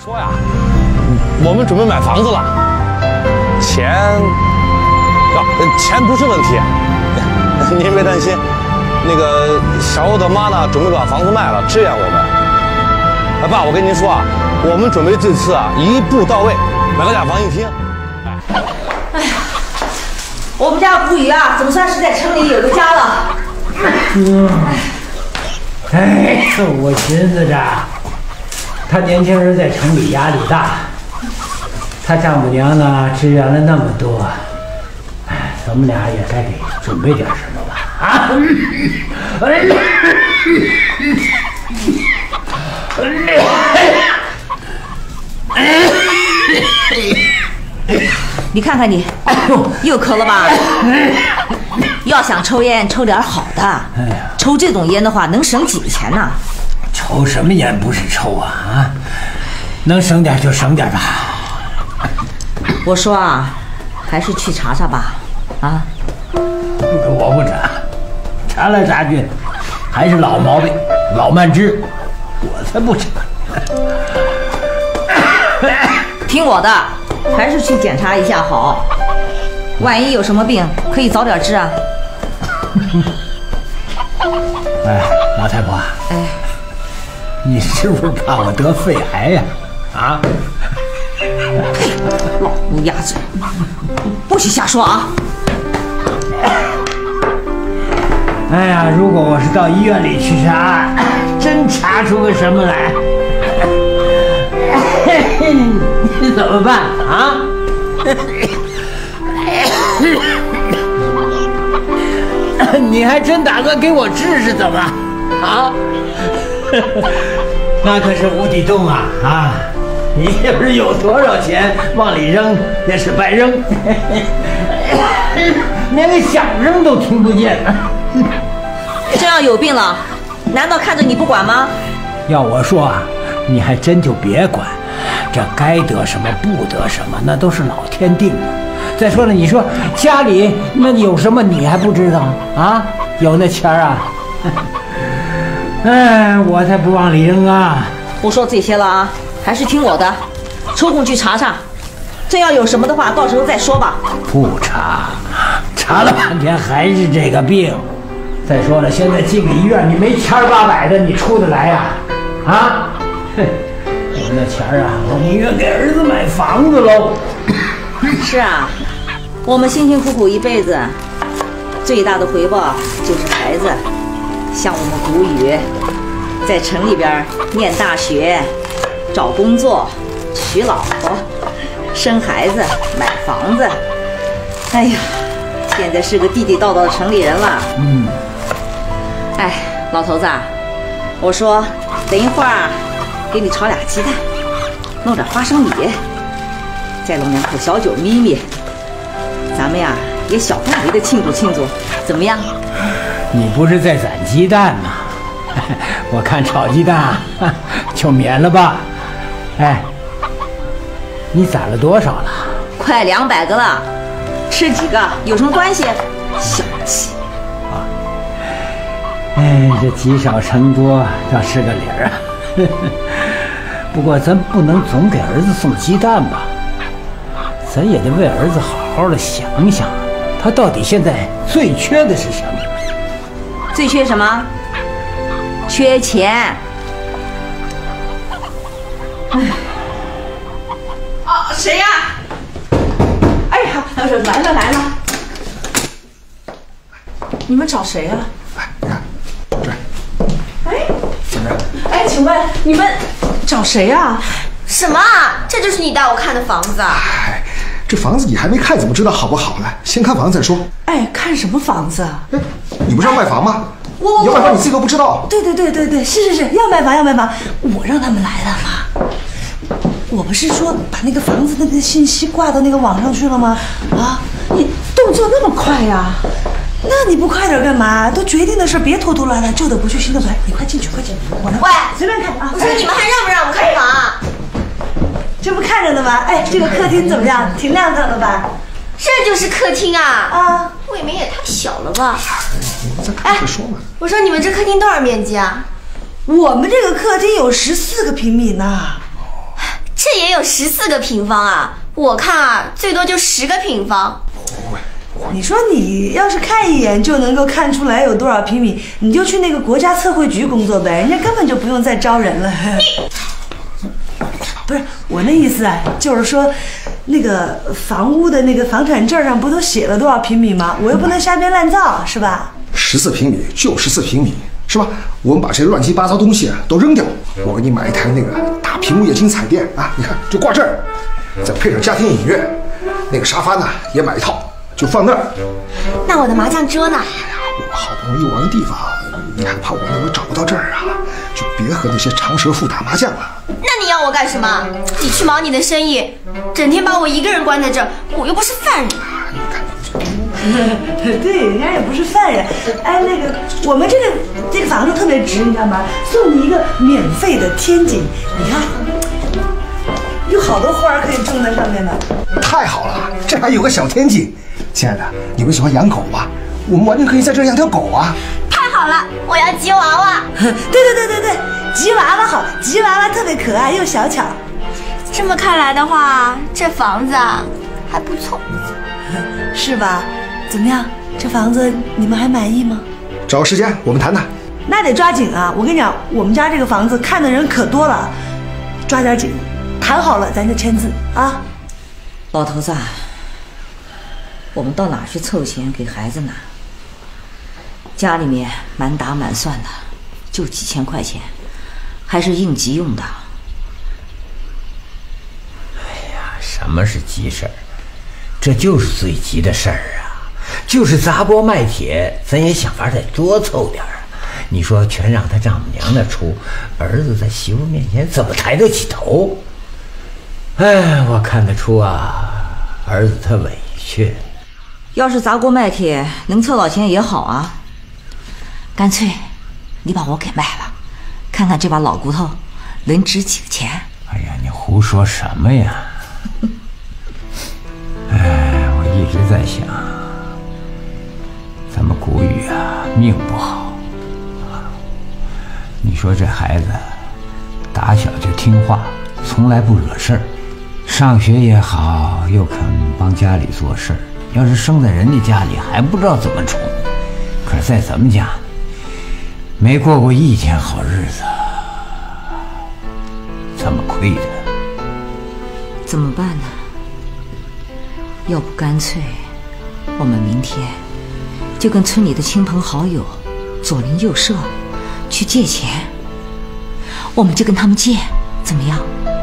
说呀，我们准备买房子了，钱不是问题，您别担心。那个小欧的妈呢，准备把房子卖了，支援我们。爸，我跟您说啊，我们准备这次啊一步到位，买个2房1厅。 哎呀，我们家古雨啊，总算是在城里有个家了。 哎，我寻思着，他年轻人在城里压力大，他丈母娘呢支援了那么多，哎，咱们俩也该给准备点什么吧？啊！ 你看看你，又咳了吧？要想抽烟，抽点好的。抽这种烟的话，能省几个钱呢？ 抽什么烟不是抽啊？啊，能省点就省点吧。 我说啊，还是去查查吧。啊， 我不查，查来查去，还是老毛病，老慢支，我才不查。 听我的，还是去检查一下好。万一有什么病，可以早点治啊。 哎，老太婆， 哎， 你是不是怕我得肺癌呀？啊？ 老乌鸦嘴，不许瞎说啊！ 哎呀，如果我是到医院里去查，真查出个什么来，你怎么办啊？你还真打算给我治是怎么？啊？那可是无底洞啊！啊，你也不是有多少钱往里扔也是白扔，连个响声都听不见。 这样有病了，难道看着你不管吗？ 要我说啊，你还真就别管，这该得什么不得什么，那都是老天定的。再说了，你说家里那有什么你还不知道啊？有那钱啊？哎，我才不往里扔啊！ 不说这些了啊，还是听我的，抽空去查查。真要有什么的话，到时候再说吧。 不查，查了半天还是这个病。再说了，现在进个医院，你没千800的，你出得来呀？啊？哼，有那钱啊，我宁愿给儿子买房子喽。 是啊，我们辛辛苦苦一辈子，最大的回报就是孩子。像我们古雨，在城里边念大学、找工作、娶老婆、生孩子、买房子。哎呀，现在是个地地道道的城里人了。哎，老头子，我说等一会儿啊，给你炒俩鸡蛋，弄点花生米，再弄2口小酒咪咪，咱们呀也小范围的庆祝庆祝，怎么样？ 你不是在攒鸡蛋吗？我看炒鸡蛋啊，就免了吧。哎，你攒了多少了？ 快200个了，吃几个有什么关系？小气。 哎，这积少成多倒是个理儿啊。不过咱不能总给儿子送鸡蛋吧，咱也得为儿子好好的想想，他到底现在最缺的是什么？ 最缺什么？缺钱。哎，啊，谁呀？哎呀，来了！你们找谁呀？ 哎，你看，这， 哎， 怎么样？ 哎，请问你们找谁呀？ 什么啊？这就是你带我看的房子啊？ 哎，这房子你还没看，怎么知道好不好呢？先看房子再说。 哎，看什么房子啊？ 哎，你不是要卖房吗？你要卖房你自己都不知道。 对，是，要卖房。我让他们来的嘛。我不是说把那个房子的那个信息挂到那个网上去了吗？啊，你动作那么快呀？那你不快点干嘛？都决定的事，别拖拖拉拉，旧的不去，新的不来。你快进去，我来。 喂， 随便看啊。 我说你们还让不让我看房啊？ 这不看着呢吗？哎，这个客厅怎么样？挺亮堂的吧？ 这就是客厅啊！ 啊， 未免也太小了吧？ 你们再看再说嘛。 我说你们这客厅多少面积啊？ 我们这个客厅有14个平米呢。 这这也有14个平方啊！我看啊，最多就10个平方。 你说你要是看一眼就能够看出来有多少平米，你就去那个国家测绘局工作呗，人家根本就不用再招人了。不是我那意思啊，就是说，那个房屋的那个房产证上不都写了多少平米吗？我又不能瞎编乱造，是吧 ？14平米就14平米，是吧？我们把这些乱七八糟东西都扔掉，我给你买一台那个大屏幕液晶彩电啊，你看就挂这儿，再配上家庭影院，那个沙发呢也买一套，就放那儿。 那我的麻将桌呢？ 哎呀，我们好不容易玩的地方，你还怕我们会找不到这儿啊？就别和那些长舌妇打麻将了。 那你要我干什么？你去忙你的生意，整天把我一个人关在这儿，我又不是犯人。 你看， 对，人家也不是犯人。哎，那个我们这个房子特别值，你知道吗？送你一个免费的天井，你看，有好多花可以种在上面的。 太好了，这还有个小天井。亲爱的，你们喜欢养狗吧？我们完全可以在这儿养条狗啊！ 太好了，我要吉娃娃。 对，吉娃娃好，吉娃娃特别可爱又小巧。 这么看来的话，这房子啊还不错， 是吧？怎么样，这房子你们还满意吗？ 找个时间我们谈谈。 那得抓紧啊！我跟你讲，我们家这个房子看的人可多了，抓点紧，谈好了咱就签字啊。 老头子，我们到哪儿去凑钱给孩子拿？家里面满打满算的就几千块钱，还是应急用的。 哎呀，什么是急事儿？这就是最急的事儿啊！就是砸锅卖铁，咱也想法得多凑点儿。你说全让他丈母娘那出，儿子在媳妇面前怎么抬得起头？哎，我看得出啊，儿子他委屈。 要是砸锅卖铁能凑到钱也好啊，干脆你把我给卖了，看看这把老骨头能值几个钱。 哎呀，你胡说什么呀？哎，我一直在想，咱们谷雨啊命不好啊。你说这孩子打小就听话，从来不惹事儿，上学也好，又肯帮家里做事儿。要是生在人家家里，还不知道怎么宠。可是在咱们家，没过过一天好日子，怎么亏的？ 怎么办呢？要不干脆我们明天就跟村里的亲朋好友左邻右舍去借钱，我们就跟他们借，怎么样？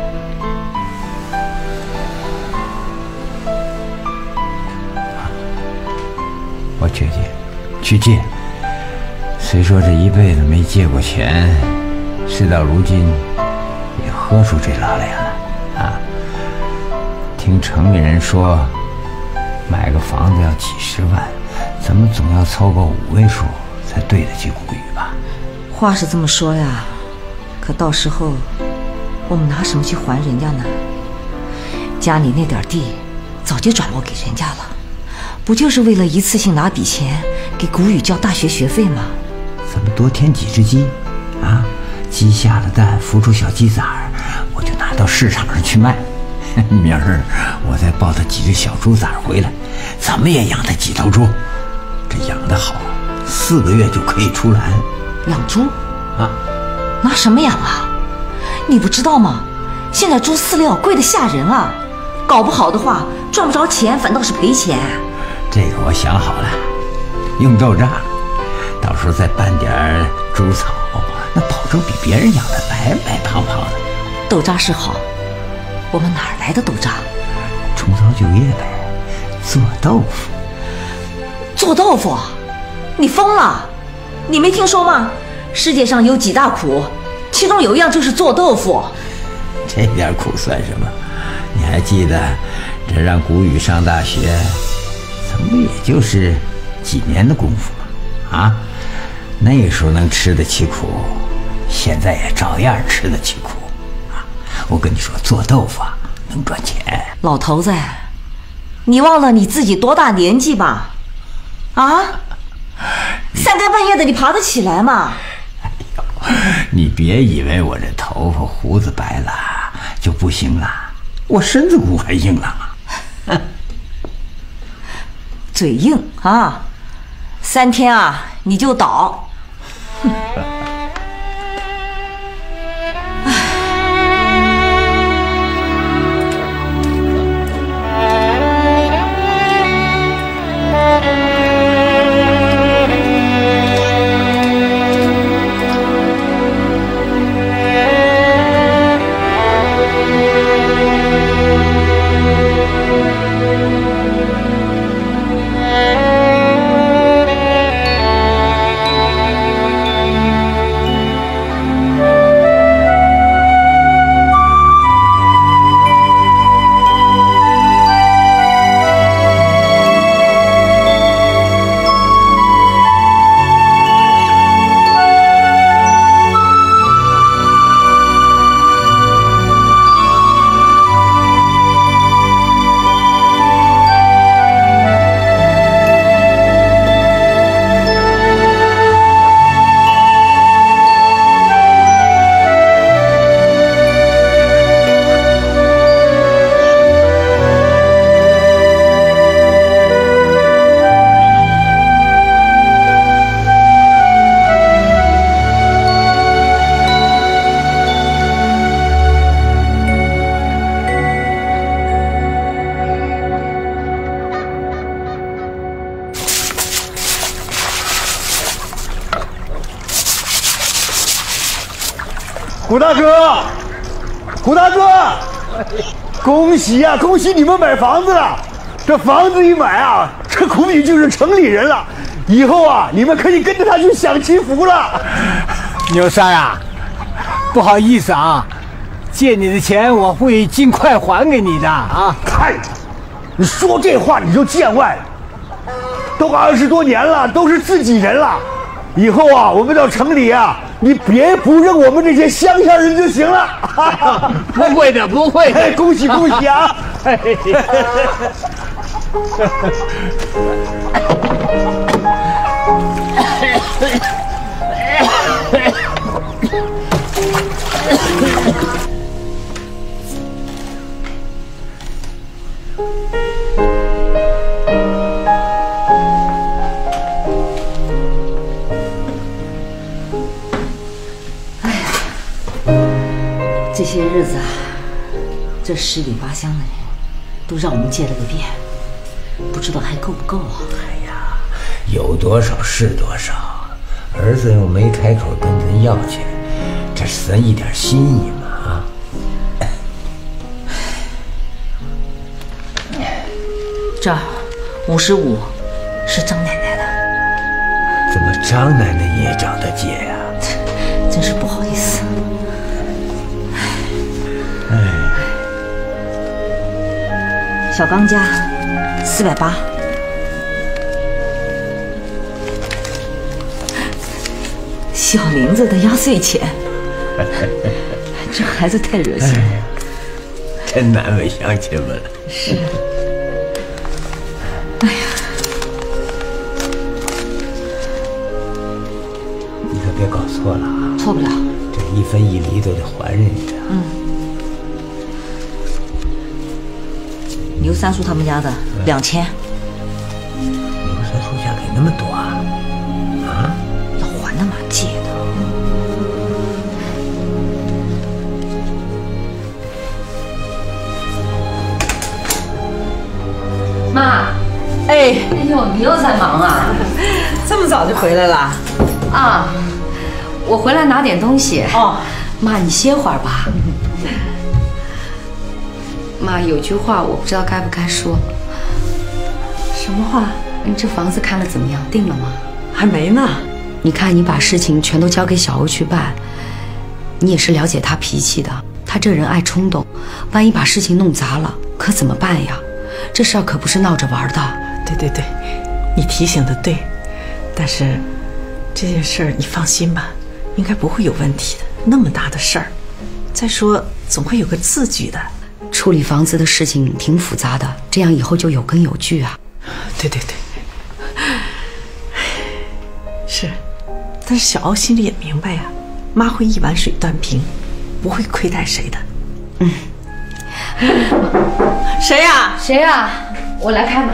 我决定去借。虽说这一辈子没借过钱，事到如今也喝出这老脸了啊！听城里人说，买个房子要几十万，咱们总要凑够5位数才对得起谷雨吧？ 话是这么说呀，可到时候我们拿什么去还人家呢？家里那点地早就转落给人家了，不就是为了一次性拿笔钱给谷雨交大学学费吗？ 咱们多添几只鸡啊，鸡下了蛋孵出小鸡崽儿，我就拿到市场上去卖。明儿我再抱他几只小猪崽儿回来，咱们也养他几头猪。这养得好，4个月就可以出栏。 养猪啊？ 拿什么养啊？你不知道吗？现在猪饲料贵得吓人啊，搞不好的话赚不着钱，反倒是赔钱。 这个我想好了，用豆渣，到时候再拌点猪草，那保证比别人养的白白胖胖的。 豆渣是好，我们哪儿来的豆渣？ 重操旧业呗，做豆腐。 做豆腐？你疯了？你没听说吗？世界上有几大苦，其中有一样就是做豆腐。 这点苦算什么？你还记得这让谷雨上大学，怎么也就是几年的功夫嘛？啊，那个时候能吃得起苦，现在也照样吃得起苦啊！我跟你说，做豆腐啊能赚钱。 老头子，你忘了你自己多大年纪吧？啊，三更半夜的你爬得起来吗？ 你别以为我这头发胡子白了就不行了，我身子骨还硬朗啊。 嘴硬啊，3天啊你就倒。 胡大哥，胡大哥，恭喜呀、恭喜你们买房子了！这房子一买啊，这苦雨就是城里人了。以后啊，你们可以跟着他去享清福了。 牛三啊，不好意思啊，借你的钱我会尽快还给你的啊。 嗨，你说这话你就见外了。都20多年了，都是自己人了。以后啊，我们到城里啊，你别不认我们这些乡下人就行了。 不会的，不会的。 恭喜恭喜啊！ 这些日子啊，这十里八乡的人都让我们借了个遍，不知道还够不够啊？ 哎呀，有多少是多少，儿子又没开口跟咱要钱，这是咱一点心意嘛啊！ 这55是张奶奶的， 怎么张奶奶也找他借呀？ 真是不好意思。小刚家480，小林子的压岁钱，这孩子太热心了， 真难为乡亲们了。 是，哎呀， 你可别搞错了啊！ 错不了， 这1分1厘都得还人家。 牛三叔他们家的2000， 牛三叔家给那么多啊？啊？ 要还的嘛，借的。 妈， 哎呦，你又在忙啊？ 这么早就回来了？ 啊，我回来拿点东西。 哦， 妈，你歇会儿吧。妈，有句话我不知道该不该说。 什么话？ 这房子看了怎么样？定了吗？ 还没呢。 你看，你把事情全都交给小欧去办，你也是了解他脾气的。他这人爱冲动，万一把事情弄砸了，可怎么办呀？这事儿可不是闹着玩的。 对，你提醒的对，但是这件事儿你放心吧，应该不会有问题的。那么大的事儿，再说总会有个字据的。 处理房子的事情挺复杂的，这样以后就有根有据啊。 对，是，但是小欧心里也明白呀，妈会一碗水端平，不会亏待谁的。 谁呀？ 谁呀？我来开门。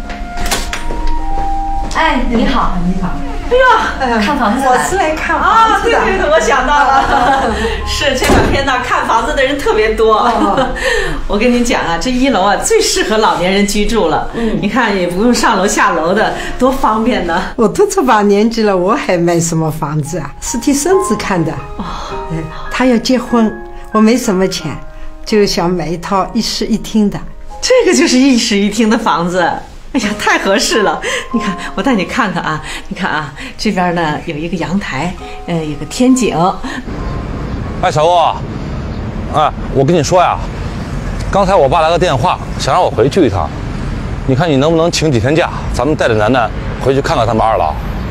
哎，你好，你好。 哎呦， 看房子， 我是来看房子的。 对，我想到了，是这两天呢，看房子的人特别多。我跟你讲啊，这1楼啊最适合老年人居住了。你看也不用上楼下楼的，多方便呢。 我都这把年纪了，我还买什么房子啊？是替孙子看的。他要结婚，我没什么钱，就想买一套1室1厅的。 这个就是1室1厅的房子。哎呀，太合适了！你看，我带你看看啊。你看啊，这边呢有一个阳台，有个天井。 哎，小欧，哎，我跟你说呀，刚才我爸来个电话，想让我回去一趟。你看你能不能请几天假，咱们带着楠楠回去看看他们2老。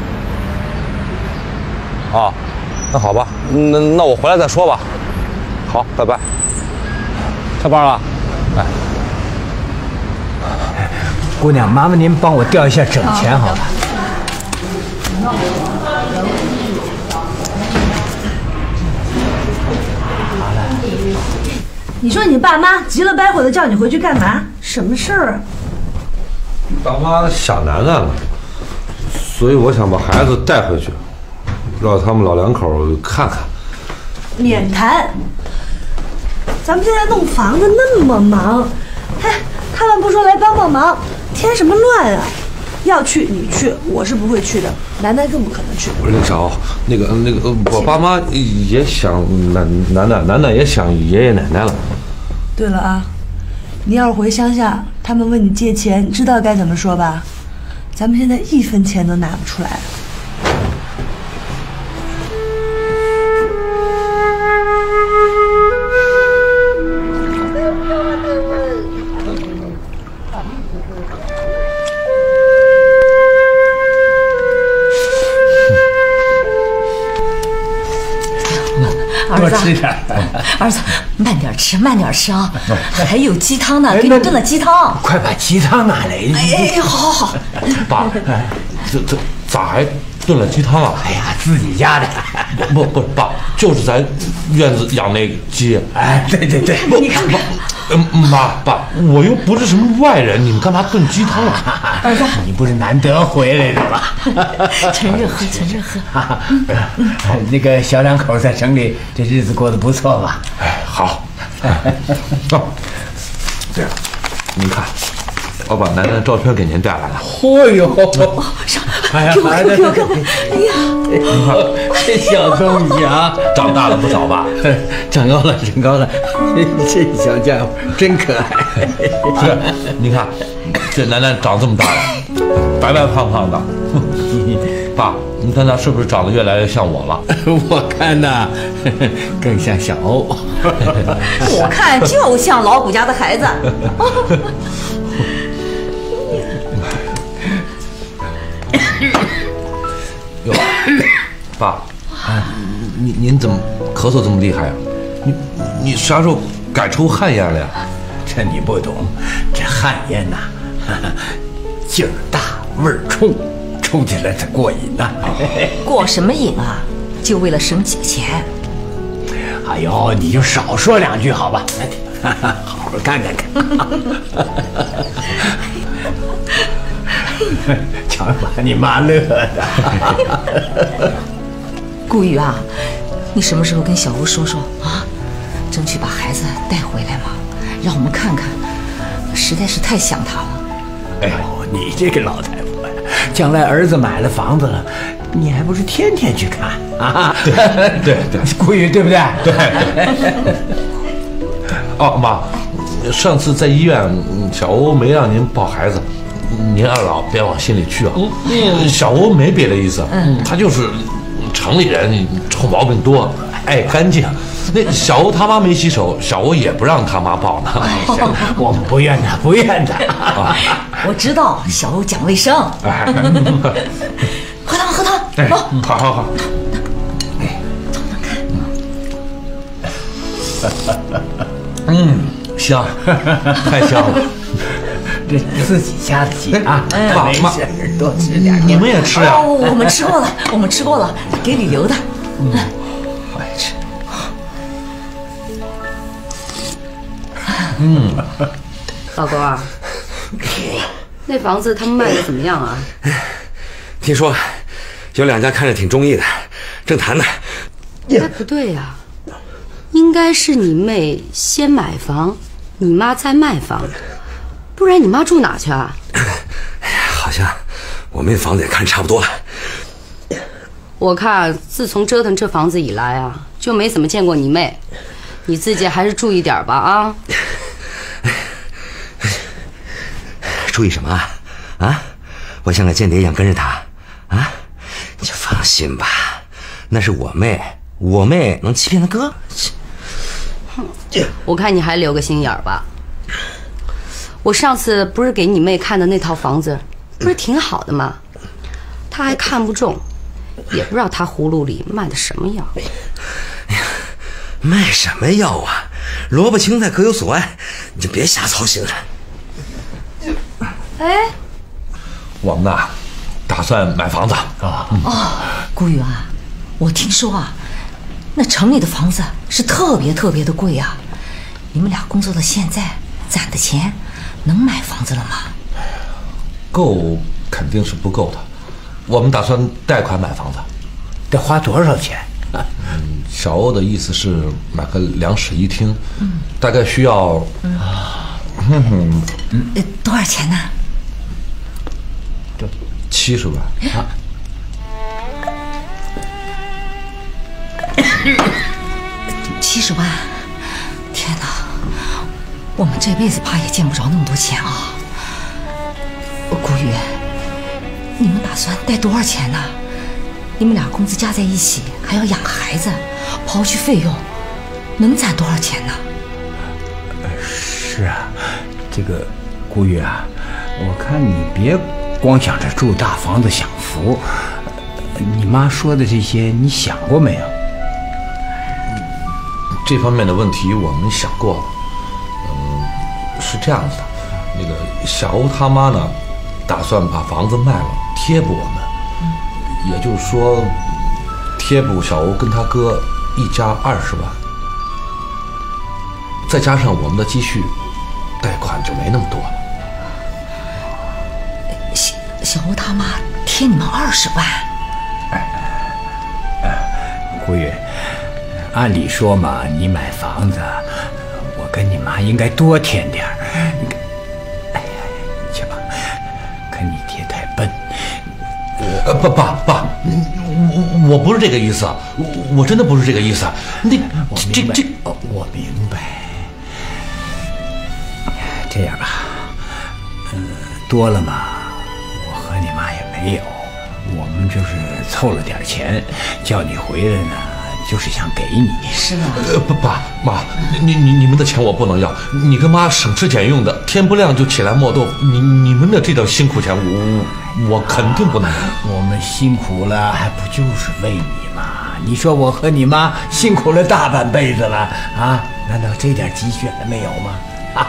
啊，那好吧，那我回来再说吧。好，拜拜。下班了，哎。 姑娘，麻烦您帮我调一下整钱，好吧？ 好了。你说你爸妈急了白火的叫你回去干嘛？什么事儿啊？ 爸妈想楠楠了，所以我想把孩子带回去，让他们老两口看看。 免谈。咱们现在弄房子那么忙，他们不说来帮帮忙。添什么乱啊！要去你去，我是不会去的，楠楠更不可能去。 不是那个小欧，那个，我爸妈也想楠楠也想爷爷奶奶了。 对了啊，你要是回乡下，他们问你借钱，你知道该怎么说吧？咱们现在1分钱都拿不出来。 多吃点。 儿子，慢点吃，慢点吃啊！还有鸡汤呢，给你炖了鸡汤。 快把鸡汤拿来！ 哎，好。 爸，这咋还炖了鸡汤啊？ 哎呀，自己家的。 不，爸，就是咱院子养那个鸡。 哎，对。 你看。 爸，我又不是什么外人，你们干嘛炖鸡汤啊？ 儿子，你不是难得回来的吗？ 趁热喝。 那个小两口在城里这日子过得不错吧？ 哎，好。对了，您看，我把楠楠照片给您带来了。 哦呦， 哎呀，给我看。哎呀， 你看这小东西啊， 长大了不少吧？ 长高了，这小家伙真可爱。 是，你看，这楠楠长这么大了，白白胖胖的。爸，你看他是不是长得越来越像我了？ 我看呐，更像小欧。 我看就像老谷家的孩子。 哟，爸，您怎么咳嗽这么厉害呀？你啥时候改抽旱烟了呀？ 这你不懂，这旱烟呐，劲儿大，味儿冲，抽起来才过瘾呐。 过什么瘾啊？就为了省几个钱。 哎呦，你就少说2句好吧？好好看。瞧把你妈乐的。 顾宇啊，你什么时候跟小欧说啊？争取把孩子带回来嘛，让我们看看，实在是太想他了。 哎呦，你这个老太婆呀，将来儿子买了房子了，你还不是天天去看啊？对，顾宇对不对？对。 哦，妈，上次在医院，小欧没让您抱孩子，您2老别往心里去啊。小欧没别的意思，他就是城里人，臭毛病多，爱干净。那小欧他妈没洗手，小欧也不让他妈抱呢。 我们不怨他。 我知道小欧讲卫生。喝汤。 哎，好。香，太香了。 这自己家的鸡啊， 爸妈多吃点。 你们也吃呀？ 我们吃过了，给你留的。 我也吃。 老公啊，那房子他们卖的怎么样啊？ 听说有2家看着挺中意的，正谈呢。 哎，不对呀，应该是你妹先买房，你妈再卖房，不然你妈住哪去啊？ 哎呀，好像我妹房子也看差不多了。 我看自从折腾这房子以来啊，就没怎么见过你妹，你自己还是注意点吧啊！ 注意什么啊？啊，我像个间谍一样跟着她啊？你就放心吧，那是我妹，我妹能欺骗她哥？ 我看你还留个心眼儿吧。我上次不是给你妹看的那套房子，不是挺好的吗？她还看不中。也不知道他葫芦里卖的什么药。 哎呀，卖什么药啊？萝卜青菜各有所爱，你就别瞎操心了。 哎， 我们呐，打算买房子啊。 顾宇啊，我听说啊，那城里的房子是特别特别的贵啊。你们俩工作到现在，攒的钱能买房子了吗？ 够肯定是不够的。我们打算贷款买房子， 得花多少钱？ 小欧的意思是买个2室1厅，大概需要多少钱呢 ？70万啊 ！70万！天哪，我们这辈子怕也见不着那么多钱啊！顾宇。你们打算贷多少钱呢？你们俩工资加在一起，还要养孩子，刨去费用，能攒多少钱呢？ 是啊，这个顾宇啊，我看你别光想着住大房子享福，你妈说的这些你想过没有？ 这方面的问题我们想过了。是这样子的，那个小欧他妈呢，打算把房子卖了贴补我们，也就是说，贴补小欧跟他哥1家20万，再加上我们的积蓄，贷款就没那么多了。 小欧他妈贴你们20万？ 顾宇，按理说嘛，你买房子，我跟你妈应该多添点儿。哎呀，去吧，可你爹太笨。 爸，我不是这个意思，我真的不是这个意思。 我明白。这样吧，多了嘛，我和你妈也没有，我们就是凑了点钱，叫你回来呢，就是想给你。 是吗？ 爸妈，你们的钱我不能要，你跟妈省吃俭用的，天不亮就起来磨豆腐，你们的这点辛苦钱我肯定不能要。 我们辛苦了，还不就是为你吗？你说我和你妈辛苦了大半辈子了啊，难道这点积蓄还没有吗？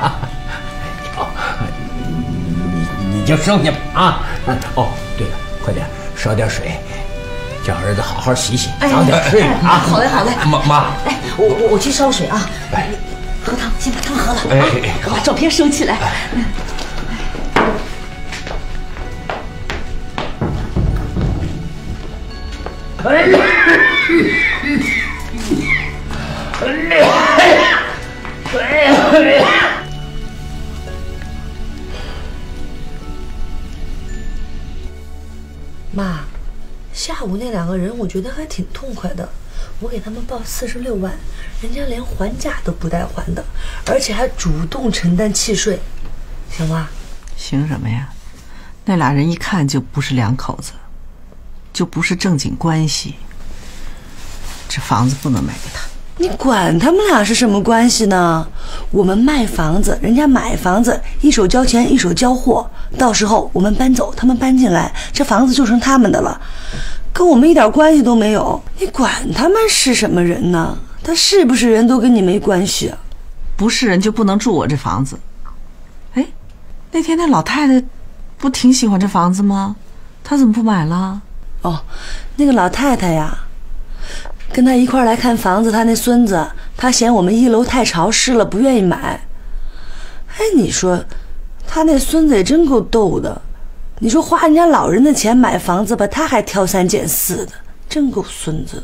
你就剩下吧啊！哦，对了，快点烧点水，叫儿子好好洗洗，早点睡啊！ 好嘞，好嘞。 妈， 哎，我去烧水啊。喝汤，先把汤喝了。我把照片收起来。 妈，下午那2个人我觉得还挺痛快的，我给他们报46万，人家连还价都不带还的，而且还主动承担契税，行吗？ 行什么呀？那俩人一看就不是2口子，就不是正经关系，这房子不能卖给他。 你管他们俩是什么关系呢？我们卖房子，人家买房子，一手交钱一手交货，到时候我们搬走，他们搬进来，这房子就成他们的了，跟我们一点关系都没有。你管他们是什么人呢？他是不是人都跟你没关系。 不是人就不能住我这房子。哎，那天那老太太不挺喜欢这房子吗？她怎么不买了？ 哦，那个老太太呀，跟他一块来看房子，他那孙子，他嫌我们1楼太潮湿了，不愿意买。 哎，你说，他那孙子也真够逗的。你说花人家老人的钱买房子吧，他还挑三拣四的，真够孙子的。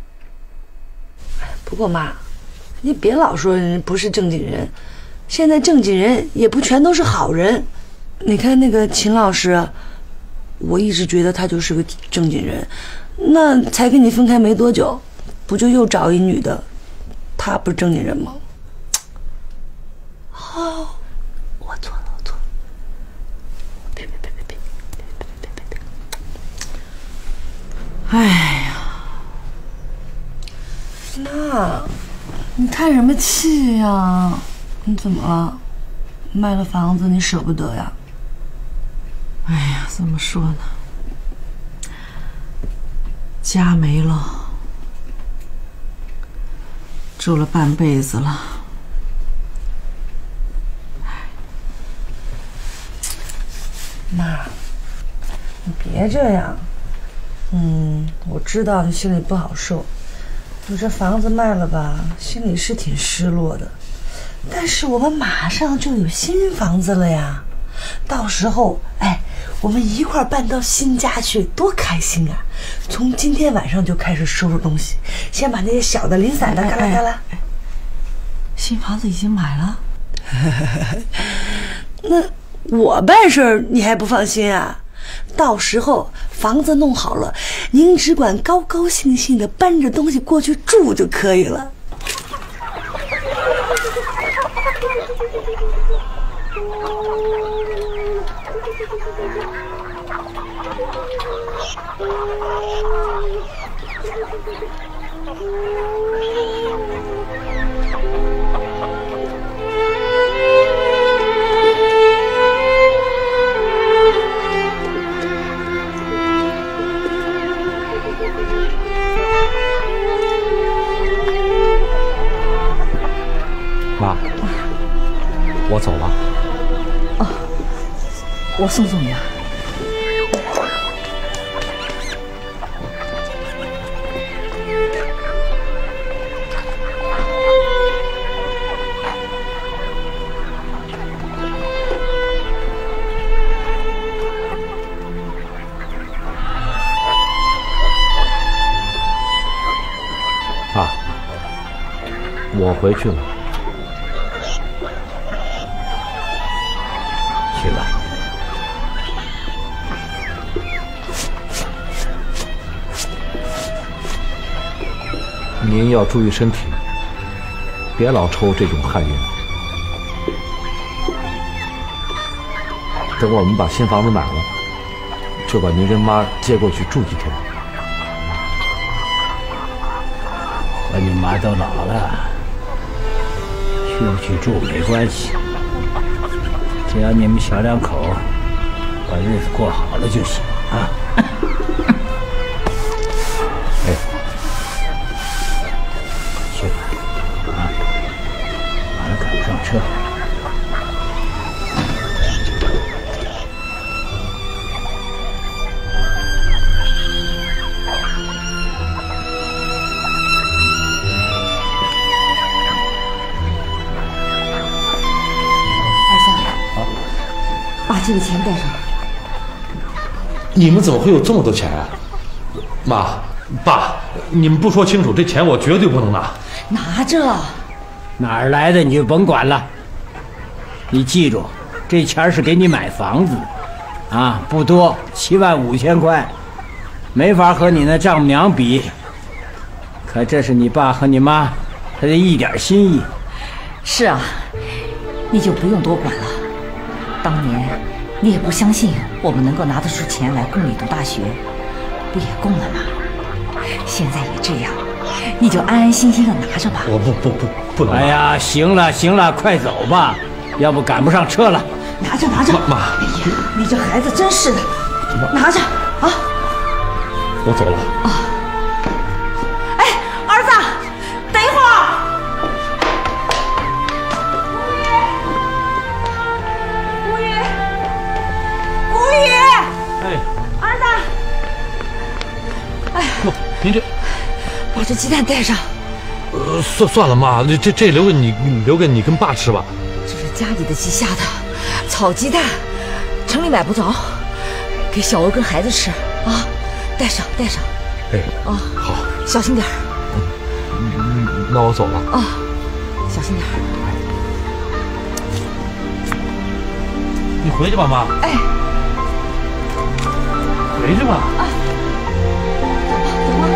不过妈，你别老说人不是正经人，现在正经人也不全都是好人。你看那个秦老师，我一直觉得他就是个正经人，那才跟你分开没多久，不就又找一女的，他不是正经人吗？哦，我错了。哎呀，妈，你叹什么气呀？你怎么了？卖了房子你舍不得呀？ 哎呀，怎么说呢？家没了，住了半辈子了。 妈，你别这样。我知道你心里不好受，你这房子卖了吧，心里是挺失落的。但是我们马上就有新房子了呀，到时候，我们一块儿搬到新家去，多开心啊！从今天晚上就开始收拾东西，先把那些小的零散的嘎啦嘎啦。 新房子已经买了？ 那我办事儿你还不放心啊？到时候房子弄好了，您只管高高兴兴的搬着东西过去住就可以了。 妈，我走了。 哦，我送送你啊。 爸，我回去了。去吧。您要注意身体，别老抽这种汗烟。等我们把新房子买了，就把您跟妈接过去住几天。 和你妈都老了，去不去住没关系，只要你们小两口把日子过好了就行啊。哎，去吧，啊，马上赶不上车。 把这个钱带上。 你们怎么会有这么多钱啊？妈、爸，你们不说清楚，这钱我绝对不能拿。 拿着。 哪儿来的你就甭管了。你记住，这钱是给你买房子的，啊，不多，75000块，没法和你那丈母娘比。可这是你爸和你妈他的一点心意。 是啊，你就不用多管了。当年你也不相信我们能够拿得出钱来供你读大学，不也供了吗？现在也这样，你就安安心心的拿着吧。 我不能拿。 哎呀，行了，快走吧，要不赶不上车了。 拿着。 妈， 哎呀，你这孩子真是的，拿着啊。 我走了。 啊。哎，儿子，等一会儿。儿子，哎呀， 您这把这鸡蛋带上。 算了，妈，这留给你跟爸吃吧。 这是家里的鸡下的炒鸡蛋，城里买不着，给小欧跟孩子吃啊，带上。 哎， 啊， 好， 小心点儿。 那我走了啊，小心点儿。 你回去吧，妈。 哎， 回去吧。 啊，走吧。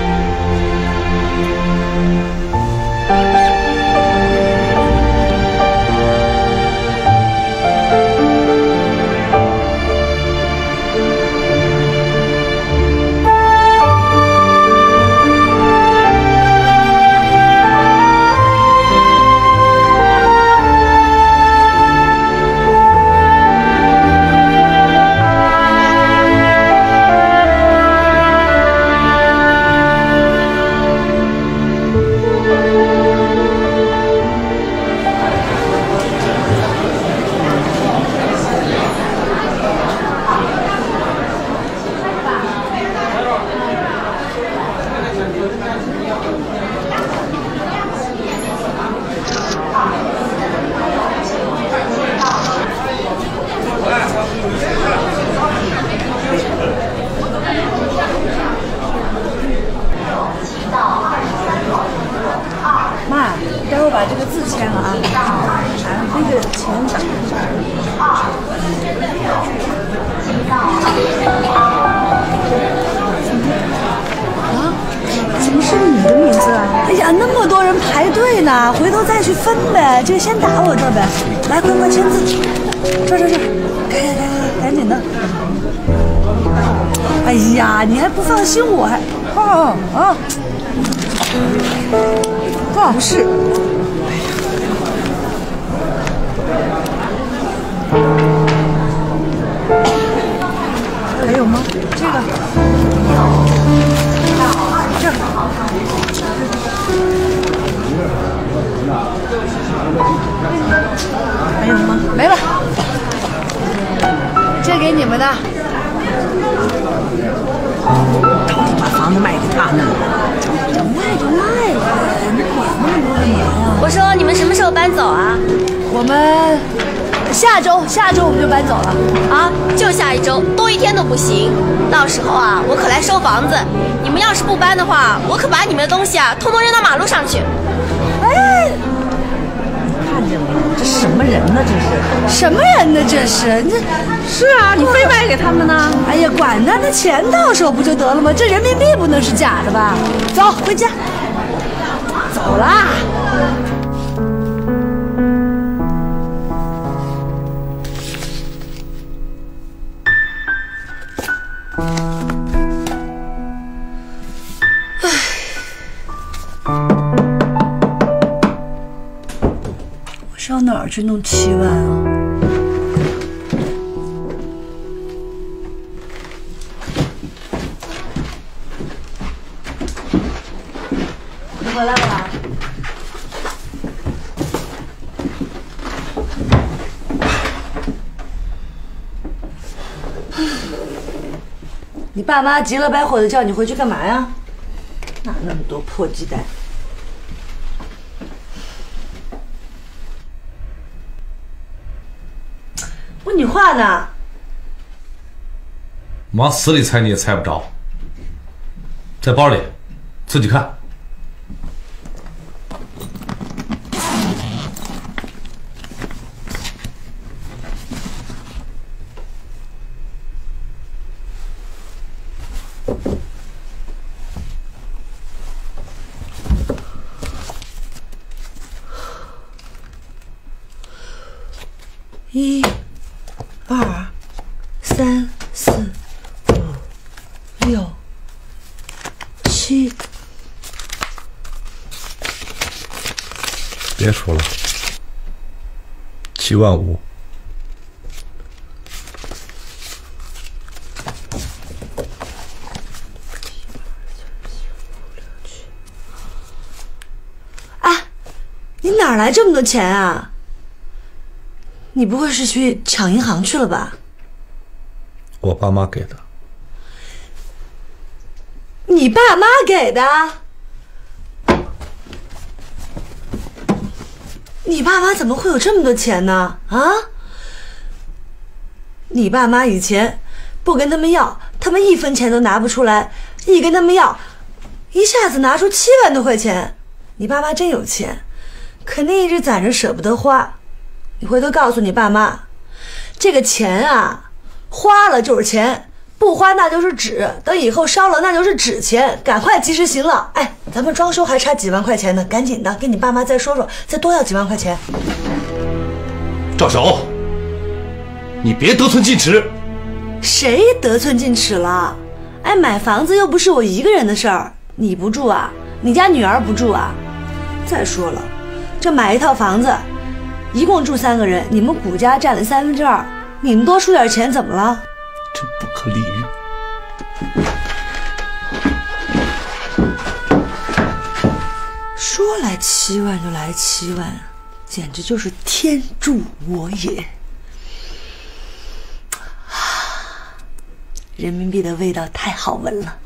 妈，待会儿把这个字签了啊，那个钱打啊，怎么是你的名字啊？哎呀，那么多人排队呢，回头再去分呗。这个先打我这儿呗，来，快签字，这，赶紧的。哎呀，你还不放心我还不是。还有吗？这个，这儿。还有吗？没了。这给你们的。 到底把房子卖给他们了？ 卖就卖了，你管那么多干嘛呀？ 我说你们什么时候搬走啊？ 我们下周我们就搬走了。 啊，就下一周，多一天都不行。到时候啊，我可来收房子。你们要是不搬的话，我可把你们的东西啊，通通扔到马路上去。 哎， 看见没有？这什么人呢？这是什么人呢？这是你， 是啊，你非卖给他们呢？ 哎呀，管他，那钱到手不就得了吗？这人民币不能是假的吧？走，回家。走啦。上哪儿去弄7万啊？你回来了？你爸妈急了白火的叫你回去干嘛呀？哪那么多破鸡蛋？不，你画呢？ 往死里猜你也猜不着，在包里，自己看。 1、2、3、4、5、6、7。 别说了，7万5。 啊，你哪来这么多钱啊？你不会是去抢银行去了吧？ 我爸妈给的。 你爸妈给的？ 你爸妈怎么会有这么多钱呢？啊？你爸妈以前不跟他们要，他们1分钱都拿不出来；一跟他们要，一下子拿出7万多块钱。你爸妈真有钱，肯定一直攒着舍不得花。你回头告诉你爸妈，这个钱啊，花了就是钱，不花那就是纸，等以后烧了那就是纸钱，赶快及时行乐。哎，咱们装修还差几万块钱呢，赶紧的跟你爸妈再说说，再多要几万块钱。 赵小欧，你别得寸进尺。 谁得寸进尺了？哎，买房子又不是我一个人的事儿，你不住啊？你家女儿不住啊？再说了，这买一套房子，一共住3个人，你们谷家占了2/3，你们多出点钱怎么了？ 真不可理喻。 说来7万就来7万，简直就是天助我也！人民币的味道太好闻了。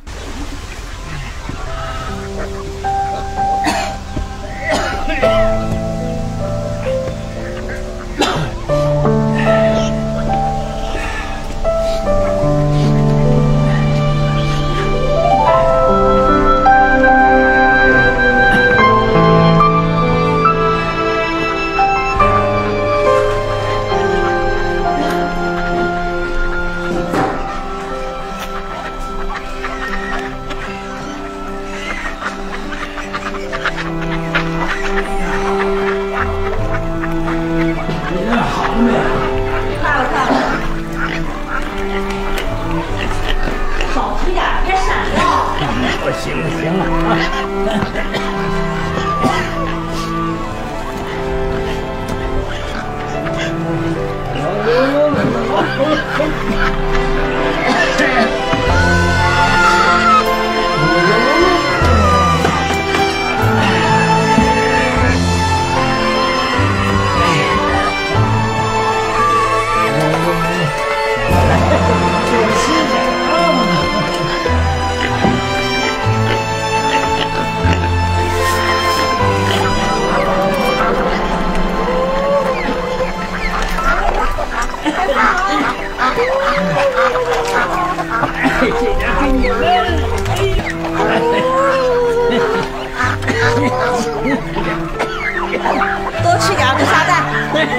多吃点没撒蛋。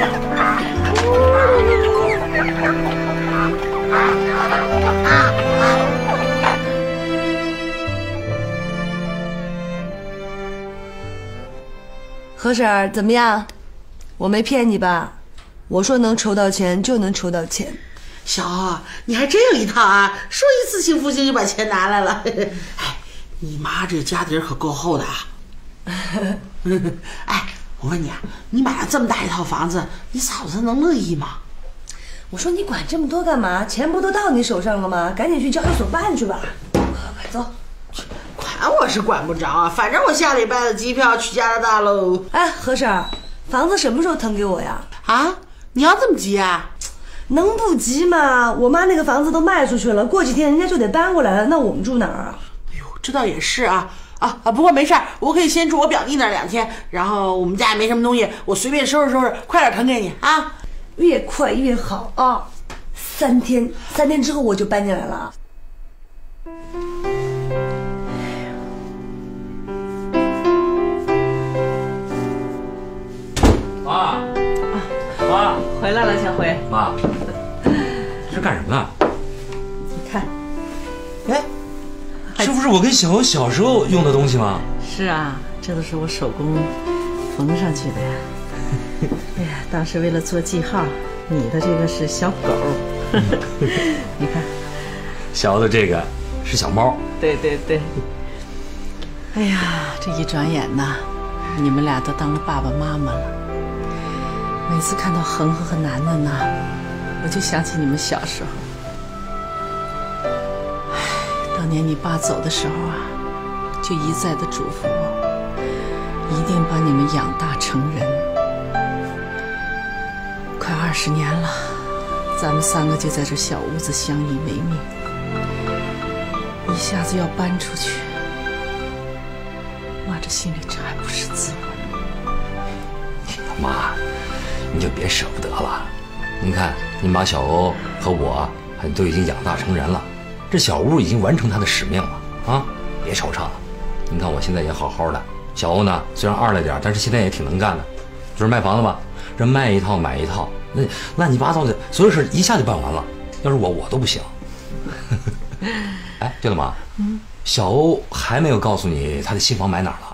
何婶儿怎么样？我没骗你吧？我说能筹到钱就能筹到钱。 小欧，你还真有一套啊！说一次性复兴就把钱拿来了。哎，你妈这家底儿可够厚的啊！哎，我问你啊，你买了这么大一套房子，你嫂子能乐意吗？ 我说你管这么多干嘛？钱不都到你手上了吗？赶紧去交易所办去吧。快走。 管我是管不着啊，反正我下礼拜的机票去加拿大喽。 哎，何婶儿，房子什么时候腾给我呀？ 啊，你要这么急啊？ 能不急吗？我妈那个房子都卖出去了，过几天人家就得搬过来了，那我们住哪儿啊？ 哎呦，这倒也是啊。不过没事儿，我可以先住我表弟那儿2天，然后我们家也没什么东西，我随便收拾收拾，快点腾给你啊！ 越快越好啊！3天之后我就搬进来了。 妈， 回来了，小辉。 妈，这是干什么呢？ 你看， 哎，这不是我跟小欧小时候用的东西吗？ 是啊，这都是我手工缝上去的呀。哎呀，当时为了做记号，你的这个是小狗，你看， 小欧的这个是小猫。 对对对。哎呀，这一转眼呐，你们俩都当了爸爸妈妈了。每次看到恒恒和楠楠呐，我就想起你们小时候。唉，当年你爸走的时候啊，就一再的嘱咐我，一定把你们养大成人。快20年了，咱们3个就在这小屋子相依为命，一下子要搬出去，妈这心里真还不是滋味。 妈，你就别舍不得了。你看，你把小欧和我都已经养大成人了，这小屋已经完成他的使命了啊！别惆怅了。你看我现在也好好的，小欧呢虽然二了点，但是现在也挺能干的。就是卖房子吧，这卖一套买一套，那乱七八糟的所有事一下就办完了。要是我都不行。哎，对了妈，小欧还没有告诉你他的新房买哪儿了？